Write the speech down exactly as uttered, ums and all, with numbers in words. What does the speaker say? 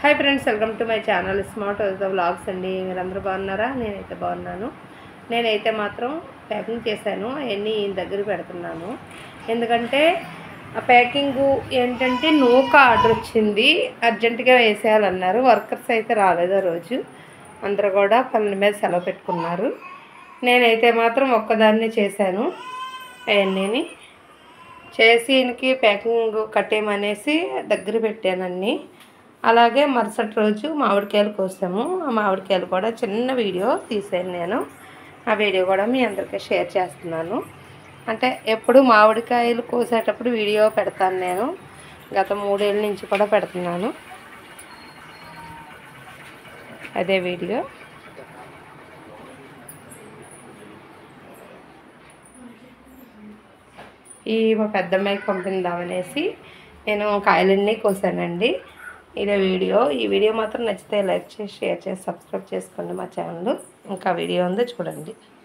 Hi friends, welcome to my channel smart vlogs అండి. మీరందరూ బాగున్నారా? నేనైతే బాగున్నాను. నేనైతే మాత్రం ప్యాకింగ్ చేశాను, అవన్నీ దగ్గర పెడుతున్నాను. ఎందుకంటే ఆ ప్యాకింగు ఏంటంటే నూక ఆర్డర్ వచ్చింది, అర్జెంటుగా వేసేయాలన్నారు. వర్కర్స్ అయితే రాలేదు ఆ రోజు, అందరూ కూడా పనుల మీద సెలవు పెట్టుకున్నారు. నేనైతే మాత్రం ఒక్కదాన్నే చేశాను. అవన్నీ చేసి ఈయనకి ప్యాకింగ్ కట్టేయమనేసి దగ్గర పెట్టానన్నీ. అలాగే మరుసటి రోజు మామిడికాయలు కోసాము. ఆ మామిడికాయలు కూడా చిన్న వీడియో తీసాను నేను. ఆ వీడియో కూడా మీ అందరికీ షేర్ చేస్తున్నాను. అంటే ఎప్పుడు మామిడికాయలు కోసేటప్పుడు వీడియో పెడతాను నేను. గత మూడేళ్ళ నుంచి కూడా పెడుతున్నాను అదే వీడియో. ఈ మా పెద్దమ్మాయికి పంపిందామనేసి నేను కాయలన్నీ కోసానండి. ఇదే వీడియో. ఈ వీడియో మాత్రం నచ్చితే లైక్ చేసి షేర్ చేసి సబ్స్క్రైబ్ చేసుకోండి మా ఛానల్. ఇంకా వీడియో ఉందో చూడండి.